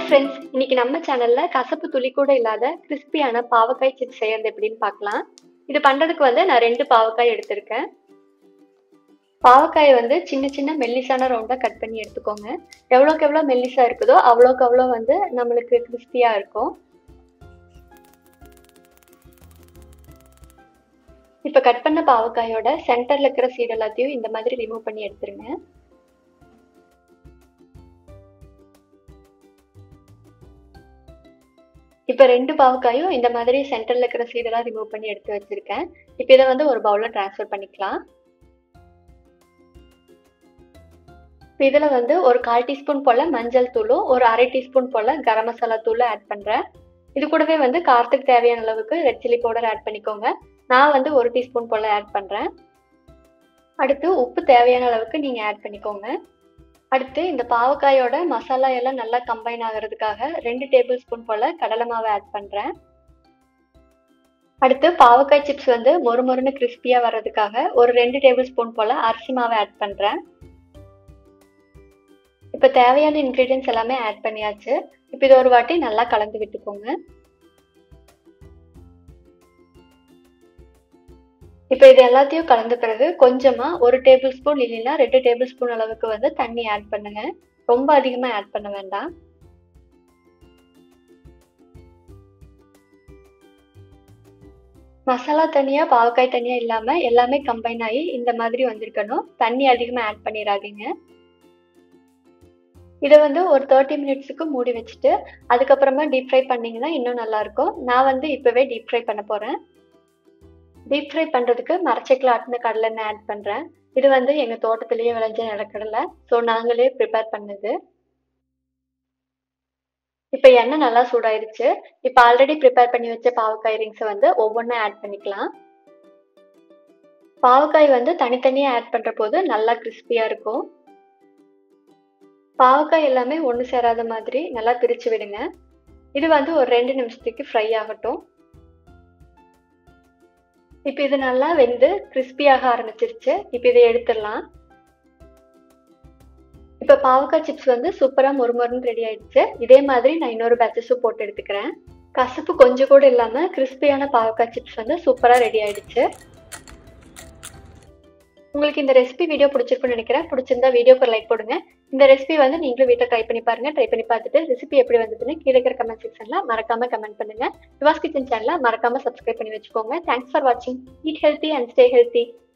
Friends, இன்னைக்கு நம்ம சேனல்ல கசப்பு துளி கூட இல்லாத கிறிஸ்பியான பாவக்காய் சிப்ஸ் செய்யறது எப்படின்னு பார்க்கலாம். இது பண்றதுக்கு நான் 2 பாவக்காய் எடுத்திருக்கேன். பாவக்காயை சின்ன சின்ன மெல்லிசான ரவுண்டா கட் பண்ணி எடுத்துக்கோங்க. எவ்வளோக்கு எவ்வளோ மெல்லிசா இருக்குதோ அவ்வளோக்கு அவ்வளோ நம்மளுக்கு கிறிஸ்பியா இருக்கும். இப்ப கட் பண்ண பாவக்காயோட சென்டர்ல இருக்கிற சீட் எல்லாத்தையும் இந்த மாதிரி ரிமூவ் பண்ணி எடுத்துருங்க. இப்ப 2 பாவக்காயும் இந்த மாதிரி சென்டர்ல இருக்கிற சீடெல்லாம் ரிமூவ் பண்ணி எடுத்து வச்சிருக்கேன். இப்ப இதை ஒரு பவுல்ல டிரான்ஸ்ஃபர் பண்ணிக்கலாம். இதுல ஒரு 1/4 டீஸ்பூன் போல மஞ்சள் தூளும் ஒரு 1/2 டீஸ்பூன் போல கரம் மசாலா தூளும் ஆட் பண்றேன். இது கூடவே காரத்துக்கு தேவையான அளவுக்கு ரெட் சில்லி பவுடர் ஆட் பண்ணிக்கோங்க. நான் 1 டீஸ்பூன் போல ஆட் பண்றேன். அடுத்து உப்பு தேவையான அளவுக்கு நீங்க ஆட் பண்ணிக்கோங்க. அடுத்து இந்த பாவக்காயோட மசாலா எல்லாம் நல்லா கம்பைன் ஆகிறதுக்காக 2 டேபிள் ஸ்பூன் போல கடலை மாவை ஆட் பண்றேன். அடுத்து பாவக்காய் சிப்ஸ் மொறுமொறுன்னு கிறிஸ்பியா வர்றதுக்காக ஒரு 2 டேபிள் ஸ்பூன் போல அரிசி மாவை ஆட் பண்றேன். இப்ப தேவையான இன்கிரீடியன்ஸ் எல்லாமே ஆட் பண்ணியாச்சு. இப்ப இது ஒரு வாட்டி நல்லா கலந்து விட்டுக்கோங்க. இப்ப இது எல்லாத்தையும் கலந்த பிறகு கொஞ்சமா 1 டேபிள் ஸ்பூன் இல்லைன்னா 2 டேபிள் ஸ்பூன் அளவுக்கு தண்ணி ஆட் பண்ணுங்க. ரொம்ப அதிகமா ஆட் பண்ண வேண்டாம். மசாலா தனியா பாவக்காய் தனியா இல்லாம எல்லாமே கம்பைன் ஆகி இந்த மாதிரி வந்திருக்கணும். தண்ணி அதிகமா ஆட் பண்ணிடாதீங்க. இதை ஒரு 30 மினிட்ஸுக்கு மூடி வச்சுட்டு அதுக்கப்புறமா டீப் ஃப்ரை பண்ணீங்கன்னா இன்னும் நல்லா இருக்கும். நான் இப்பவே டீப் ஃப்ரை பண்ண போறேன். டீப் ஃப்ரை பண்றதுக்கு மரச்செக்கில் ஆட்டின கடலெண்ணெய் ஆட் பண்றேன். இது எங்க தோட்டத்திலேயே விளைஞ்ச நிலக்கடலை. ஸோ நாங்களே ப்ரிப்பேர் பண்ணது. இப்ப எண்ணெய் நல்லா சூடாயிருச்சு. இப்ப ஆல்ரெடி ப்ரிப்பேர் பண்ணி வச்ச பாவக்காய் ரிங்ஸை ஒவ்வொன்றா ஆட் பண்ணிக்கலாம். பாவக்காய் தனித்தனியா ஆட் பண்ற போது நல்லா கிறிஸ்பியா இருக்கும். பாவக்காய் எல்லாமே ஒன்று சேராத மாதிரி நல்லா பிரிச்சு விடுங்க. இது ஒரு 2 நிமிஷத்துக்கு ஃப்ரை ஆகட்டும். இப்ப இது நல்லா வெந்து கிறிஸ்பியாக ஆரம்பிச்சிருச்சு. இப்ப இதை எடுத்துடலாம். இப்ப பாவக்காய் சிப்ஸ் சூப்பரா மொறுமொறுன்னு ரெடி ஆயிடுச்சு. இதே மாதிரி நான் இன்னொரு பேட்சஸும் போட்டு எடுத்துக்கிறேன். கசப்பு கொஞ்சம் கூட இல்லாம கிறிஸ்பியான பாவக்காய் சிப்ஸ் சூப்பரா ரெடி ஆயிடுச்சு. உங்களுக்கு இந்த ரெசிபி வீடியோ பிடிச்சிருக்குன்னு நினைக்கிறேன். பிடிச்சிருந்தா வீடியோக்கு ஒரு லைக் போடுங்க. இந்த ரெசிபி நீங்களும் வீட்டில் ட்ரை பண்ணி பாருங்க. ட்ரை பண்ணி பார்த்துட்டு ரெசிபி எப்படி வந்ததுன்னு கீழே இருக்கிற கமெண்ட் செக்ஷன்ல மறக்காம கமெண்ட் பண்ணுங்க. யுவாஸ் கிச்சன் சேனலை மறக்காம சப்ஸ்கிரைப் பண்ணி வச்சுக்கோங்க. தேங்க்ஸ் ஃபார் வாட்சிங். Eat healthy and stay healthy.